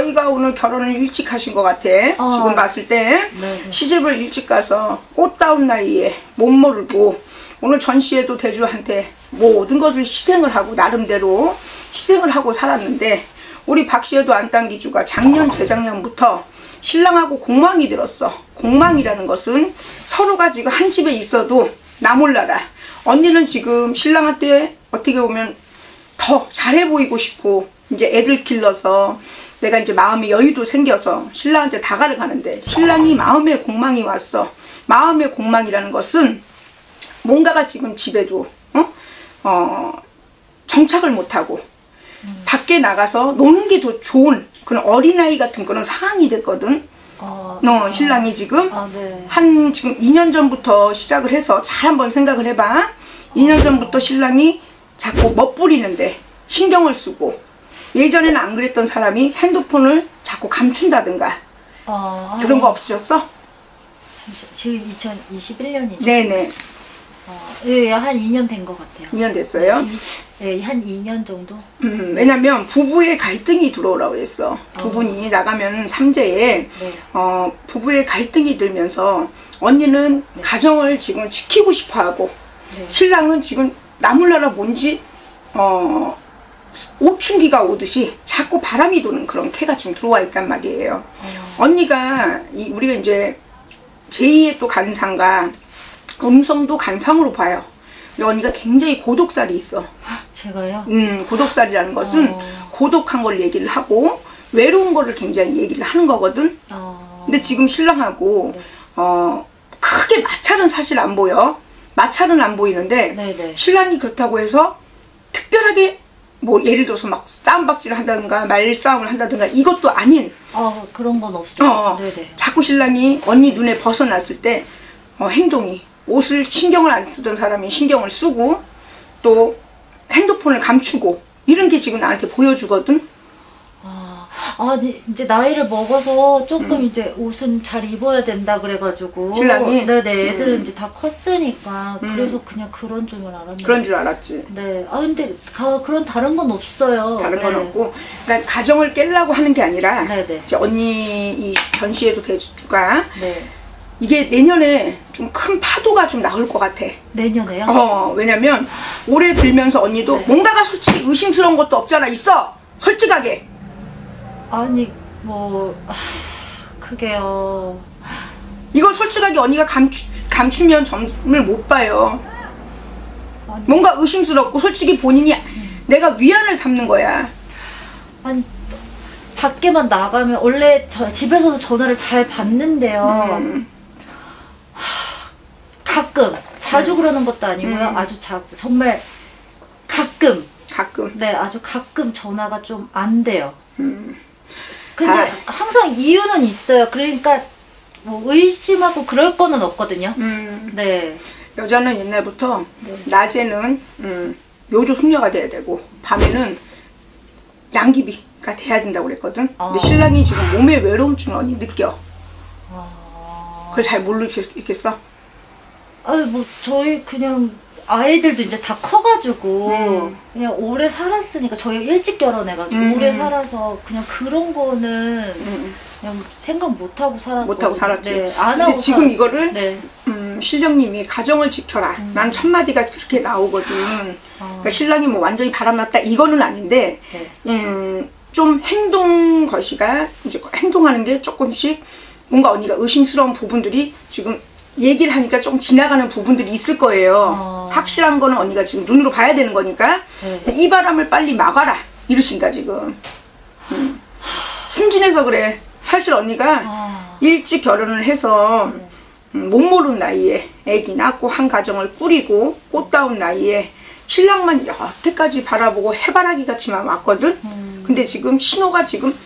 저희가 오늘 결혼을 일찍 하신 것 같아. 지금 봤을 때 네. 시집을 일찍 가서 꽃다운 나이에 못 모르고 오늘 전시회도 대주한테 모든 것을 희생을 하고 나름대로 희생을 하고 살았는데 우리 박씨에도 안땅기주가 작년 재작년부터 신랑하고 공망이 들었어. 공망이라는 것은 서로가 지금 한 집에 있어도 나 몰라라. 언니는 지금 신랑한테 어떻게 보면 더 잘해 보이고 싶고 이제 애들 길러서 내가 이제 마음의 여유도 생겨서 신랑한테 다가를 가는데 신랑이 마음의 공망이 왔어. 마음의 공망이라는 것은 뭔가가 지금 집에도 정착을 못하고 밖에 나가서 노는 게 더 좋은 그런 어린아이 같은 그런 상황이 됐거든. 신랑이 지금 네. 한 지금 2년 전부터 시작을 해서 잘 한번 생각을 해봐. 2년 전부터 신랑이 자꾸 멋부리는데 신경을 쓰고 예전에는 안 그랬던 사람이 핸드폰을 자꾸 감춘다든가 그런 거 없으셨어? 지금 2021년이죠? 네네. 예, 한 2년 된 것 같아요. 2년 됐어요? 네, 한 2년 정도? 왜냐면 부부의 갈등이 들어오라고 그랬어. 두 분이 나가면 3제에 부부의 갈등이 들면서 언니는 가정을 지금 지키고 싶어 하고 신랑은 지금 나몰라라 뭔지 오춘기가 오듯이 자꾸 바람이 도는 그런 캐가 지금 들어와 있단 말이에요. 언니가 우리가 이제 제2의 또 간상과 음성도 간상으로 봐요. 언니가 굉장히 고독살이 있어. 제가요? 고독살이라는 것은 고독한 걸 얘기를 하고 외로운 거를 굉장히 얘기를 하는 거거든. 근데 지금 신랑하고 크게 마찰은 사실 안 보여. 마찰은 안 보이는데 네네. 신랑이 그렇다고 해서 특별하게 뭐 예를 들어서 막 싸움박질을 한다든가 말싸움을 한다든가 이것도 아닌 그런 건 없어요. 네네. 자꾸 신랑이 언니 눈에 벗어났을 때 행동이 옷을 신경을 안 쓰던 사람이 신경을 쓰고 또 핸드폰을 감추고 이런 게 지금 나한테 보여주거든. 이제 나이를 먹어서 조금 이제 옷은 잘 입어야 된다 그래가지고 신랑이? 네네 애들은 이제 다 컸으니까 그래서 그냥 그런 줄은 알았는데 그런 줄 알았지. 네. 근데 그런 다른 건 없어요. 다른 건 없고 그러니까 가정을 깨려고 하는 게 아니라 네네. 이제 언니 이 전시회도 대주가 네. 이게 내년에 좀 큰 파도가 좀 나올 것 같아. 내년에요? 왜냐면 올해 들면서 언니도 뭔가가 솔직히 의심스러운 것도 없잖아. 있어. 솔직하게. 아니 그게요. 이걸 솔직하게 언니가 감추면 점을 못 봐요. 뭔가 의심스럽고 솔직히 본인이 내가 위안을 삼는 거야. 아니 밖에만 나가면 원래 집에서도 전화를 잘 받는데요. 가끔 자주 그러는 것도 아니고요. 아주 정말 가끔. 네, 아주 가끔 전화가 좀 안 돼요. 근데 항상 이유는 있어요. 그러니까 뭐 의심하고 그럴 거는 없거든요. 네. 여자는 옛날부터 낮에는 요조 숙녀가 돼야 되고 밤에는 양귀비가 돼야 된다고 그랬거든. 근데 신랑이 지금 몸의 외로움증을 언니 느껴. 그걸 잘 모르겠어? 저희 그냥 아이들도 이제 다 커가지고 그냥 오래 살았으니까 저희 일찍 결혼해가지고 오래 살아서 그냥 그런 거는 그냥 생각 못하고 살았고 못하고 살았지. 네, 안 근데 하고 지금 이거를 네. 신령님이 가정을 지켜라. 난 첫마디가 그렇게 나오거든. 그러니까 신랑이 뭐 완전히 바람났다 이거는 아닌데 좀 행동 것이가 이제 행동하는 게 조금씩 뭔가 언니가 의심스러운 부분들이 지금 얘기를 하니까 좀 지나가는 부분들이 있을 거예요. 확실한 거는 언니가 지금 눈으로 봐야 되는 거니까 이 바람을 빨리 막아라 이러신다 지금. 순진해서 그래. 사실 언니가 일찍 결혼을 해서 못 모르는 나이에 애기 낳고 한 가정을 꾸리고 꽃다운 나이에 신랑만 여태까지 바라보고 해바라기 같이만 왔거든. 근데 지금 신호가 지금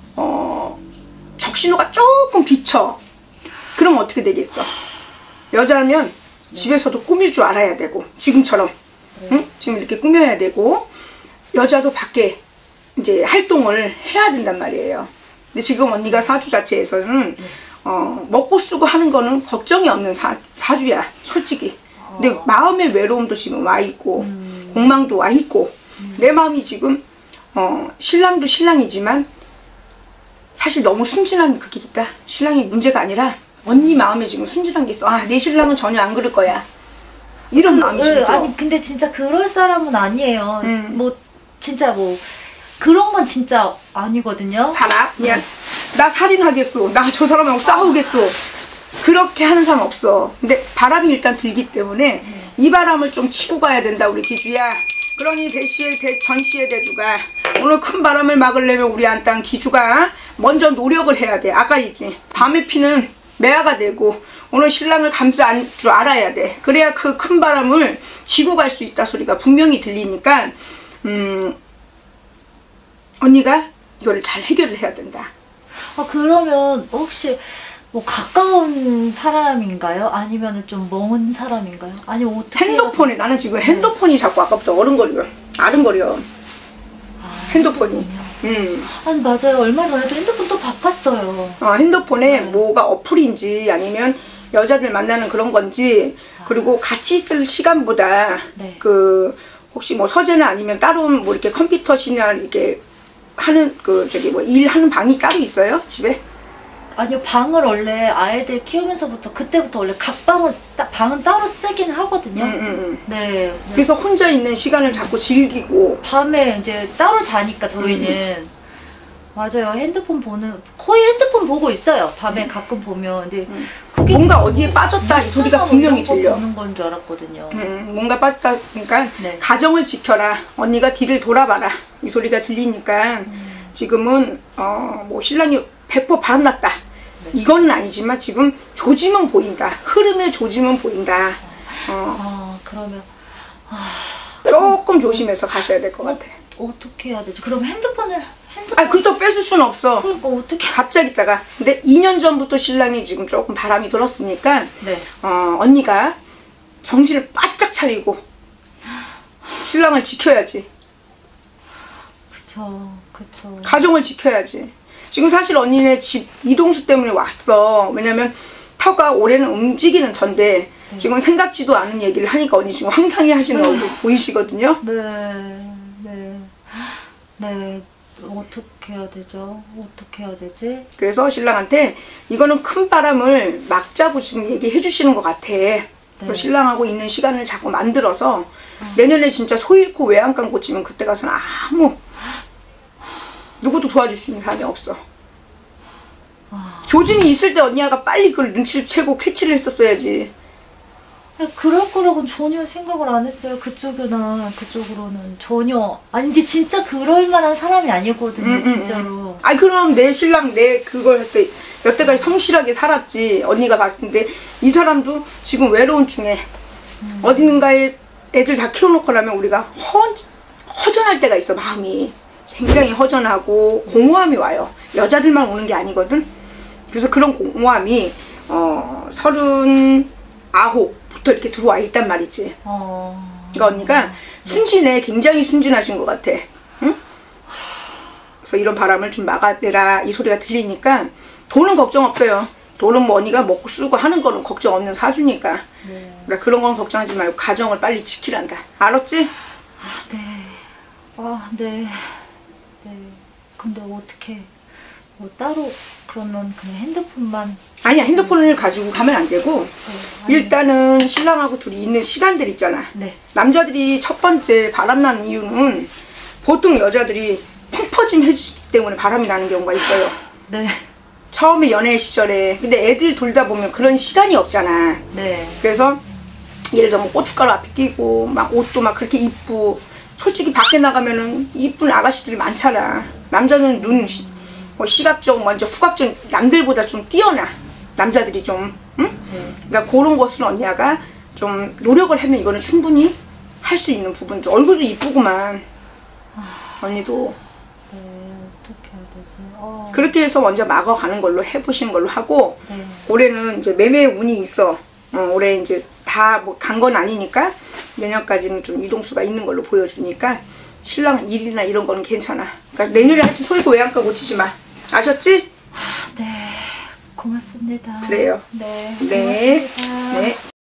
적신호가 조금 비쳐. 그럼 어떻게 되겠어? 여자면 집에서도 꾸밀 줄 알아야 되고 지금처럼 지금 이렇게 꾸며야 되고 여자도 밖에 이제 활동을 해야 된단 말이에요. 근데 지금 언니가 사주 자체에서는 먹고 쓰고 하는 거는 걱정이 없는 사주야 솔직히. 근데 마음의 외로움도 지금 와 있고 공망도 와 있고 내 마음이 지금 신랑도 신랑이지만 사실 너무 순진한 그게 있다. 신랑이 문제가 아니라 언니 마음에 지금 순진한 게 있어. 아, 내 신랑은 전혀 안 그럴 거야. 이런 마음이 들어. 아니 근데 진짜 그럴 사람은 아니에요. 뭐 진짜 뭐 그런 건 진짜 아니거든요. 봐라, 그냥 나 살인하겠어. 나 저 사람하고 싸우겠어. 그렇게 하는 사람 없어. 근데 바람이 일단 들기 때문에 이 바람을 좀 치고 가야 된다, 우리 기주야. 그러니 전시의 대주가 오늘 큰 바람을 막으려면 우리 안땅 기주가 먼저 노력을 해야 돼. 아까 있지, 밤에 피는 매화가 되고 오늘 신랑을 감싸 줄 알아야 돼. 그래야 그 큰 바람을 지고 갈 수 있다 소리가 분명히 들리니까 언니가 이거를 잘 해결을 해야 된다. 그러면 혹시 뭐 가까운 사람인가요? 아니면 좀 먼 사람인가요? 아니면 어떻게 핸드폰에 나는 지금 핸드폰이 자꾸 아까부터 아른거려. 핸드폰이. 아니 맞아요. 얼마 전에도 핸드폰 또 바꿨어요. 핸드폰에 뭐가 어플인지 아니면 여자들 만나는 그런 건지, 그리고 같이 있을 시간보다 그 혹시 뭐 서재나 아니면 따로 뭐 이렇게 컴퓨터실이나 이렇게 하는 그 저기 뭐 일하는 방이 따로 있어요, 집에? 아니요, 방을 원래 아이들 키우면서부터 그때부터 원래 각 방은 따로 쓰긴 하거든요. 네. 그래서 혼자 있는 시간을 자꾸 즐기고 밤에 이제 따로 자니까 저희는 맞아요. 거의 핸드폰 보고 있어요. 밤에 가끔 보면. 근데 그게 뭔가 어디에 빠졌다 이 소리가 분명히 들려. 보는 건 줄 알았거든요. 뭔가 빠졌다. 그러니까 가정을 지켜라. 언니가 뒤를 돌아봐라. 이 소리가 들리니까 지금은 뭐 신랑이 100% 바람났다. 이건 아니지만 지금 조짐은 보인다. 흐름의 조짐은 보인다. 그러면 조금 조심해서 가셔야 될 것 같아. 어떻게 해야 되지? 그럼 핸드폰을 그렇다고 뺏을 수는 없어. 그러니까 어떻게? 갑자기 있다가. 근데 2년 전부터 신랑이 지금 조금 바람이 들었으니까 언니가 정신을 바짝 차리고 신랑을 지켜야지. 그쵸. 가정을 지켜야지. 지금 사실 언니네 집 이동수 때문에 왔어. 왜냐면 터가 올해는 움직이는 터인데 지금 생각지도 않은 얘기를 하니까 언니 지금 황당해 하시는 얼굴 보이시거든요. 네. 어떻게 해야 되죠? 어떻게 해야 되지? 그래서 신랑한테 이거는 큰 바람을 막자고 지금 얘기해 주시는 것 같아. 신랑하고 있는 시간을 자꾸 만들어서 내년에 진짜 소 잃고 외양간 고치면 그때 가서는 누구도 도와줄 수 있는 사람이 없어. 조짐이 있을 때 언니가 빨리 그걸 눈치를 채고 캐치를 했었어야지. 그럴 거라고는 전혀 생각을 안 했어요. 그쪽으로는 전혀. 아니 이제 진짜 그럴 만한 사람이 아니거든요. 진짜로. 그럼 내 신랑 그걸 할 때 여태까지 성실하게 살았지. 언니가 봤을 때 이 사람도 지금 외로운 중에 어딘가에 애들 다 키워놓고 나면 우리가 허전할 때가 있어. 마음이 굉장히 허전하고 공허함이 와요. 여자들만 오는 게 아니거든. 그래서 그런 공허함이 39부터 이렇게 들어와 있단 말이지. 그러니까 언니가 순진해. 굉장히 순진하신 것 같아. 응? 그래서 이런 바람을 좀 막아내라 이 소리가 들리니까 돈은 걱정 없어요. 돈은 뭐 언니가 먹고 쓰고 하는 거는 걱정 없는 사주니까. 그러니까 그런 건 걱정하지 말고 가정을 빨리 지키란다. 알았지? 네. 근데 어떻게 따로 그러면 그냥 핸드폰만 아니야, 핸드폰을 가지고 가면 안 되고 일단은 신랑하고 둘이 있는 시간들 있잖아. 남자들이 첫 번째 바람나는 이유는 보통 여자들이 펑퍼짐 해주기 때문에 바람이 나는 경우가 있어요. 처음에 연애 시절에. 근데 애들 돌다 보면 그런 시간이 없잖아. 그래서 예를 들어 뭐 고춧가루 앞에 끼고 막 옷도 막 그렇게 입고, 솔직히 밖에 나가면은 이쁜 아가씨들이 많잖아. 남자는 시각적 먼저 후각적 남들보다 좀 뛰어나. 남자들이 좀, 응? 그러니까 그런 것을 언니가 좀 노력을 하면 이거는 충분히 할 수 있는 부분들. 얼굴도 이쁘구만. 언니도. 어떻게 해야 되지? 그렇게 해서 먼저 막아가는 걸로 해보시는 걸로 하고, 올해는 이제 매매 운이 있어. 올해 이제 다 뭐 간 건 아니니까 내년까지는 좀 이동수가 있는 걸로 보여주니까 신랑 일이나 이런 거는 괜찮아. 그러니까 내년에 하여튼 소리고 외양간 고치지 마. 아셨지? 고맙습니다. 그래요. 고맙습니다.